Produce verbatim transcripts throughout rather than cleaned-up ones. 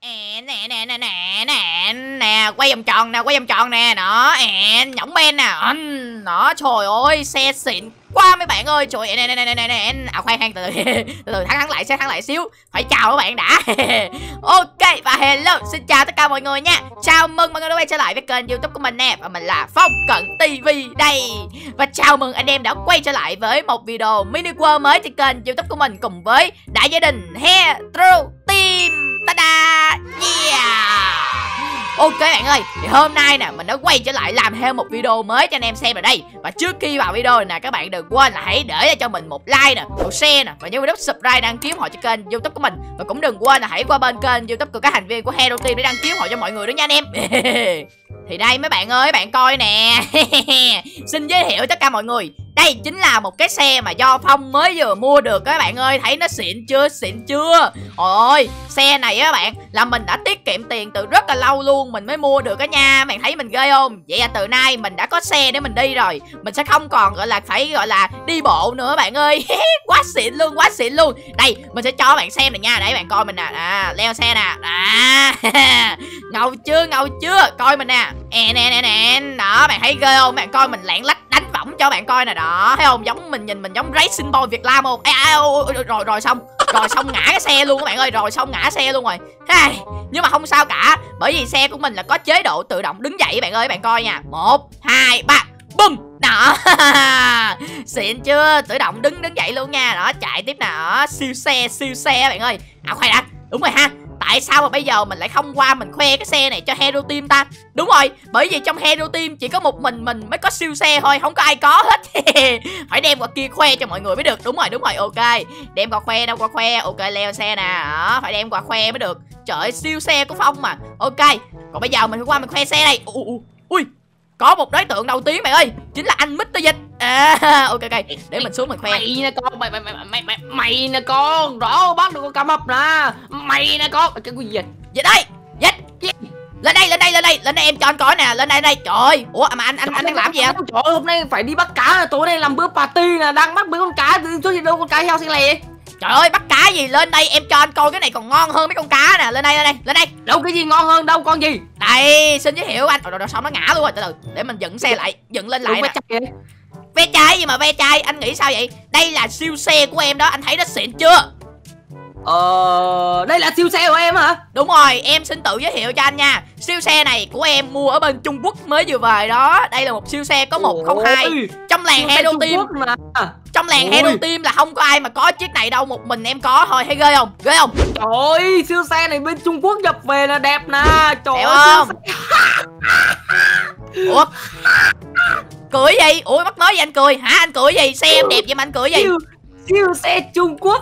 nè nè nè nè nè nè quay vòng tròn nè, quay vòng tròn nè, đó nè, nhõng ben nè, đó, trời ơi, xe xịn quá mấy bạn ơi, trời nè nè nè nè nè, à khoan khoan từ từ từ từ thắng thắng lại xe thắng lại xíu, phải chào các bạn đã. Ok và hello, xin chào tất cả mọi người nha, chào mừng mọi người đã quay trở lại với kênh YouTube của mình nè, và mình là Phong Cận ti vi đây, và chào mừng anh em đã quay trở lại với một video mini world mới trên kênh YouTube của mình cùng với đại gia đình Hero Team. Ta-da! Yeah! Ok bạn ơi, thì hôm nay nè mình đã quay trở lại làm thêm một video mới cho anh em xem rồi đây. Và trước khi vào video này nè, các bạn đừng quên là hãy để cho mình một like nè, một share nè, và nhớ nút subscribe đăng ký họ cho kênh YouTube của mình. Và cũng đừng quên là hãy qua bên kênh YouTube của các thành viên của Hero Team để đăng ký họ cho mọi người đó nha anh em. Thì đây mấy bạn ơi, bạn coi nè. Xin giới thiệu tất cả mọi người, đây chính là một cái xe mà do Phong mới vừa mua được các bạn ơi. Thấy nó xịn chưa, xịn chưa. Ôi, xe này á bạn, là mình đã tiết kiệm tiền từ rất là lâu luôn mình mới mua được á nha. Bạn thấy mình ghê không? Vậy là từ nay mình đã có xe để mình đi rồi. Mình sẽ không còn gọi là phải gọi là đi bộ nữa bạn ơi. Quá xịn luôn, quá xịn luôn. Đây, mình sẽ cho bạn xem này nha. Để bạn coi mình nè, à, leo xe nè. À, ngầu chưa, ngầu chưa. Coi mình nè. Nè nè nè nè. Đó, bạn thấy ghê không? Bạn coi mình lạng lách đánh võng cho bạn coi nè, đó, thấy không? Giống mình, nhìn mình giống racing boy Việt Nam không? Ê, à, ôi, ôi, rồi rồi xong, rồi xong ngã cái xe luôn các bạn ơi, rồi xong ngã xe luôn rồi. Hey, nhưng mà không sao cả, bởi vì xe của mình là có chế độ tự động đứng dậy bạn ơi, bạn coi nha. Một, hai, ba, bum. Đó. Xịn chưa? Tự động đứng đứng dậy luôn nha. Đó, chạy tiếp nè. Đó, siêu xe, siêu xe bạn ơi. À khoan đã, đúng rồi ha. Tại sao mà bây giờ mình lại không qua mình khoe cái xe này cho Hero Team ta? Đúng rồi, bởi vì trong Hero Team chỉ có một mình mình mới có siêu xe thôi, không có ai có hết. Phải đem qua kia khoe cho mọi người mới được. Đúng rồi, đúng rồi, ok. Đem qua khoe, đâu qua khoe. Ok, leo xe nè. Đó, phải đem qua khoe mới được. Trời ơi, siêu xe của Phong mà. Ok, còn bây giờ mình phải qua mình khoe xe đây. Ui, ui, có một đối tượng đầu tiên bạn ơi, chính là anh mít tơ Dịch. À, ok ok, để mình xuống mình khoe. Mày nè con, mày mày mày mày mày, mày nè con, rõ bắt được con cá mập nè. Mày nè con, cái gì vậy? Dịch ơi, Dịch. Lên đây, lên đây, lên đây, lên đây em cho anh coi nè, lên đây đây. Trời ơi, ủa mà anh anh anh đang làm gì vậy? Trời ơi, hôm nay phải đi bắt cá, tối nay làm bữa party nè, đang bắt mấy con cá, chỗ gì đâu con cá heo xanh lè vậy? Trời ơi, bắt cá gì, lên đây em cho anh coi cái này còn ngon hơn mấy con cá nè, lên đây lên đây, lên đây. Đâu cái gì ngon hơn đâu, con gì? Đây, xin giới thiệu anh. Rồi rồi xong nó ngã luôn rồi, từ từ, để mình dựng xe lại, dựng lên lại nè. Ve chai gì mà ve chai, anh nghĩ sao vậy? Đây là siêu xe của em đó, anh thấy nó xịn chưa? Ờ, đây là siêu xe của em hả? Đúng rồi, em xin tự giới thiệu cho anh nha. Siêu xe này của em mua ở bên Trung Quốc mới vừa về đó. Đây là một siêu xe có một không hai. Trong làng Hero Team, trong làng Hero Team là không có ai mà có chiếc này đâu, một mình em có thôi, thấy ghê không? Ghê không? Trời ơi, siêu xe này bên Trung Quốc nhập về là đẹp nè. Trời đẹp ơi, không? Ủa? Cười gì? Ủa mắc mới gì anh cười? Hả? Anh cười gì? Xe em đẹp vậy mà anh cười gì? Siêu, siêu xe Trung Quốc.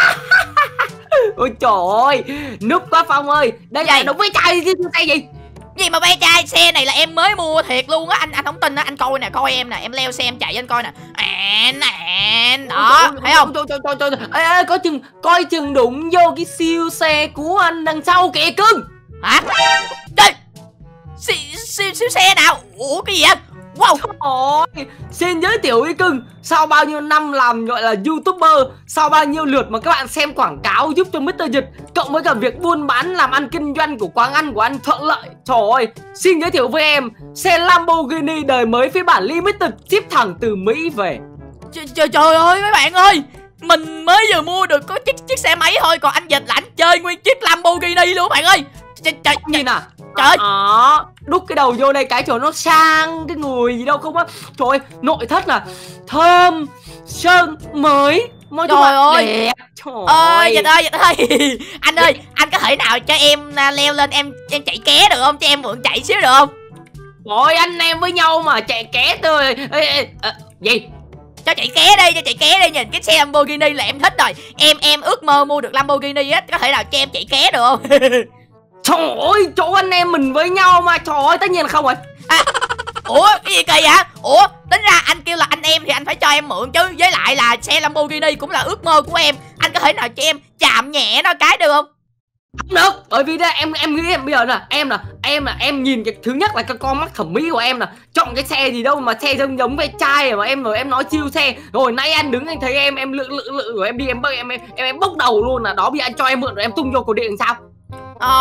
Ôi trời ơi, núp quá Phong ơi. Đây là đúng với trai siêu xe gì? Gì mà ve chai, xe này là em mới mua thiệt luôn á, anh anh không tin á, anh coi nè, coi em nè, em leo xe em chạy anh coi nè. An an đó, thấy không? Trời trời trời trời. Ê, ê, coi chừng, coi chừng đụng vô cái siêu xe của anh đằng sau kìa cưng. Hả? Trời, siêu siêu siêu xe nào? Ủa cái gì vậy? Wow. Ôi, xin giới thiệu với cưng, sau bao nhiêu năm làm gọi là YouTuber, sau bao nhiêu lượt mà các bạn xem quảng cáo giúp cho mít tơ Dịch, cộng với cả việc buôn bán làm ăn kinh doanh của quán ăn của anh thuận lợi. Trời ơi, xin giới thiệu với em xe Lamborghini đời mới phiên bản limited ship thẳng từ Mỹ về. Trời, trời, trời ơi mấy bạn ơi, mình mới vừa mua được có chiếc chiếc xe máy thôi, còn anh Dịch là anh chơi nguyên chiếc Lamborghini luôn bạn ơi. Trời trời nhìn à. Trời ơi, à, đúc cái đầu vô đây cái chỗ nó sang cái người gì đâu không á. Trời ơi, nội thất là thơm sơn mới. Nói trời ơi đẹp. Trời ơi, Dịch ơi, Dịch ơi. Anh ơi, anh có thể nào cho em leo lên em em chạy ké được không? Cho em mượn chạy xíu được không? Rồi anh em với nhau mà chạy ké thôi. Ê, ê, à, gì? Cho chạy ké đi, cho chạy ké đi, nhìn cái xe Lamborghini là em thích rồi. Em em ước mơ mua được Lamborghini á, có thể nào cho em chạy ké được không? Trời ơi, chỗ anh em mình với nhau mà. Trời ơi, tất nhiên là không rồi. À, ủa, cái gì kỳ vậy? Ủa, tính ra anh kêu là anh em thì anh phải cho em mượn chứ. Với lại là xe Lamborghini cũng là ước mơ của em. Anh có thể nào cho em chạm nhẹ nó cái được không? Không được, bởi vì đó em em nghĩ em bây giờ là em là em là em nhìn cái thứ nhất là cái con mắt thẩm mỹ của em là chọn cái xe gì đâu mà xe giống giống ve chai mà em rồi em nói siêu xe. Rồi nãy anh đứng anh thấy em em lự lự lự rồi em đi em em em em, em bốc đầu luôn là đó, bị anh cho em mượn rồi em tung vô cổ điện làm sao? Trời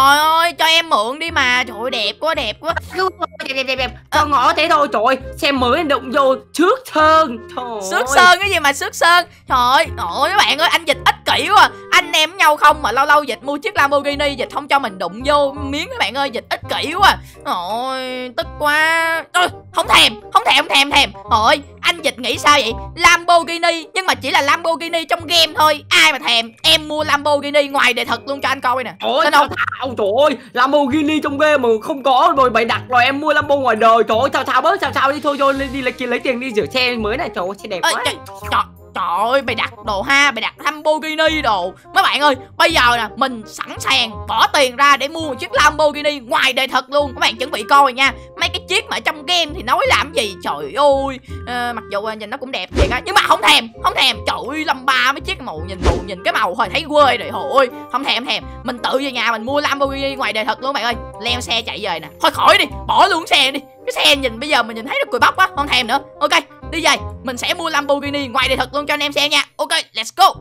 ơi, cho em mượn đi mà. Trời ơi, đẹp quá, đẹp quá. Đẹp đẹp đẹp đẹp. Cho ngõ thế thôi. Trời ơi, xe mới đụng vô xước sơn. Xước sơn cái gì mà xước sơn. Trời ơi, trời ơi các bạn ơi, anh Dịch ích kỷ quá. Anh em nhau không mà lâu lâu Dịch mua chiếc Lamborghini, Dịch không cho mình đụng vô miếng các bạn ơi, Dịch ích kỷ quá. Trời ơi, tức quá. Ôi, không thèm, không thèm, không thèm, thèm. Trời ơi, anh Dịch nghĩ sao vậy? Lamborghini nhưng mà chỉ là Lamborghini trong game thôi. Ai mà thèm. Em mua Lamborghini ngoài đời thật luôn cho anh coi nè. Ôi sao thảo, trời ơi, Lamborghini trong game mà không có rồi bày đặt rồi em mua Lambo ngoài đời. Trời ơi, chào chào bớt, chào chào đi thôi, thôi đi, đi lấy lấy tiền đi rửa xe mới này. Trời ơi, xe đẹp Ê, quá. trời, trời, trời ơi, bày đặt đồ ha, bày đặt Lamborghini đồ. Mấy bạn ơi, bây giờ nè, mình sẵn sàng bỏ tiền ra để mua một chiếc Lamborghini ngoài đời thật luôn. Các bạn chuẩn bị coi nha. Mấy cái chiếc mà ở trong game thì nói làm gì. Trời ơi, à, mặc dù nhìn nó cũng đẹp thiệt á, nhưng mà không thèm, không thèm. Trời ơi, lăm ba mấy chiếc màu nhìn màu nhìn cái màu thôi thấy quê rồi. Trời ơi, không thèm, không thèm. Mình tự về nhà mình mua Lamborghini ngoài đời thật luôn bạn ơi. Leo xe chạy về nè. Thôi khỏi đi, bỏ luôn xe đi. Cái xe nhìn bây giờ mình nhìn thấy nó cười bóc quá, không thèm nữa. Ok, đi về, mình sẽ mua Lamborghini ngoài đời thật luôn cho anh em xem nha. Ok, let's go.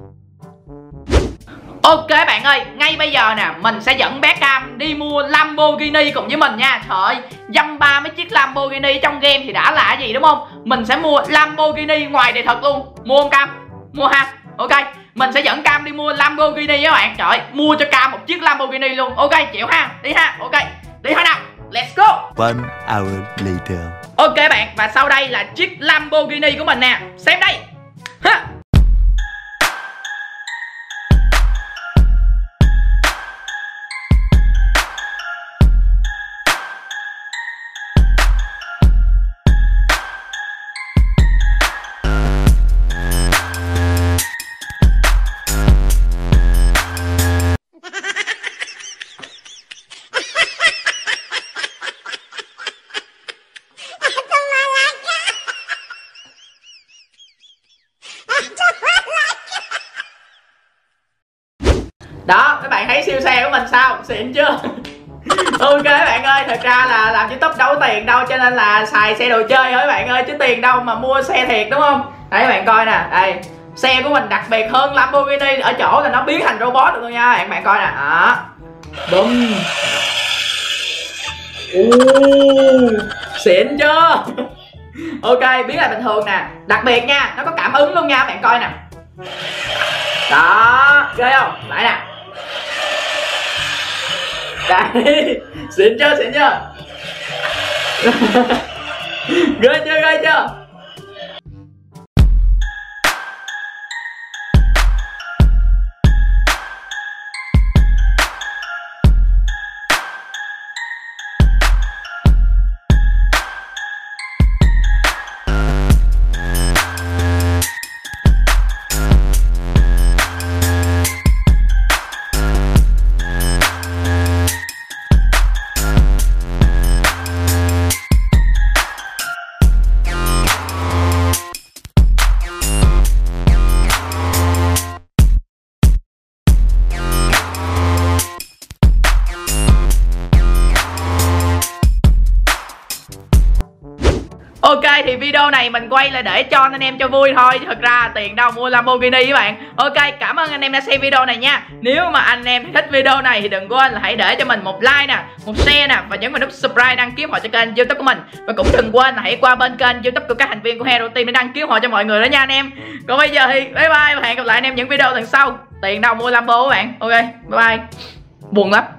Ok bạn ơi, ngay bây giờ nè, mình sẽ dẫn bé Cam đi mua Lamborghini cùng với mình nha. Trời ơi, dăm ba mấy chiếc Lamborghini trong game thì đã là cái gì đúng không? Mình sẽ mua Lamborghini ngoài đời thật luôn. Mua không Cam? Mua ha. Ok, mình sẽ dẫn Cam đi mua Lamborghini các bạn. Trời ơi, mua cho Cam một chiếc Lamborghini luôn. Ok, chịu ha. Đi ha. Ok, đi thôi nào. Let's go. One hour later. Ok bạn, và sau đây là chiếc Lamborghini của mình nè. Xem đây. Ha. Đó, các bạn thấy siêu xe của mình sao? Xịn chưa? Ok các bạn ơi, thật ra là làm YouTube đâu có tiền đâu, cho nên là xài xe đồ chơi thôi các bạn ơi, chứ tiền đâu mà mua xe thiệt đúng không? Đấy các bạn coi nè, đây xe của mình đặc biệt hơn Lamborghini ở chỗ là nó biến thành robot được luôn nha bạn, bạn coi nè. Đó. Bum. Uh, xịn chưa? Ok, biến lại bình thường nè. Đặc biệt nha, nó có cảm ứng luôn nha bạn coi nè. Đó, ghê không? Lại nè. Đây, xịn chưa, xịn chưa? Ghê chưa, ghê chưa? Ok thì video này mình quay là để cho anh em cho vui thôi, thật ra tiền đâu mua Lamborghini các bạn. Ok, cảm ơn anh em đã xem video này nha. Nếu mà anh em thích video này thì đừng quên là hãy để cho mình một like nè, một share nè, và nhấn vào nút subscribe đăng ký họ cho kênh YouTube của mình. Và cũng đừng quên là hãy qua bên kênh YouTube của các thành viên của Hero Team để đăng ký họ cho mọi người đó nha anh em. Còn bây giờ thì bye bye và hẹn gặp lại anh em những video lần sau. Tiền đâu mua Lambo các bạn. Ok, bye bye. Buồn lắm.